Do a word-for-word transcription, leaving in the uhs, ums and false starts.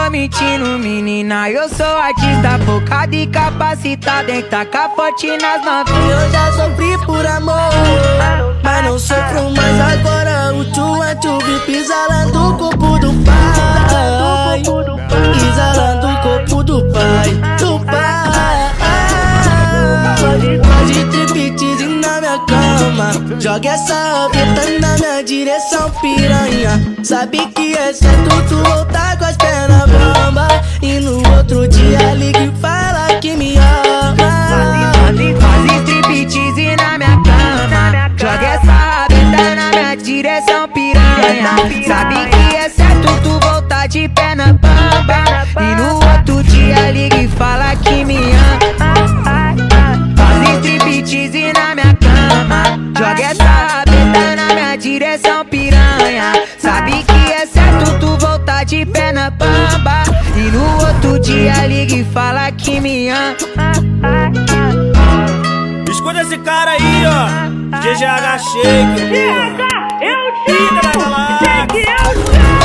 tô mentindo, menina. Eu sou artista focado e capacitado em tacar forte nas novinhas. Eu já sofri por amor, mas não sofro mais agora. O tchu é tchu, pisalando o corpo do pai, pisalando o corpo do pai, do pai. Faz striptease na minha cama, joga essa fita na minha direção, piranha. Sabe que é certo tu voltar com as pernas bamba e no outro dia liga e fala que me ama. Faz striptease na minha cama, joga essa fita na minha direção, piranha. Sabe que é certo tu voltar de perna bamba e no outro dia liga e fala que me ama. Striptease na minha cama, joga essa fita na minha direção, piranha. Sabe que é certo tu voltar de perna bamba e no outro dia liga e fala que me ama. Escuta esse cara aí, ó, G G H Shake. Chega, eu chego, Fica na sei que eu chego.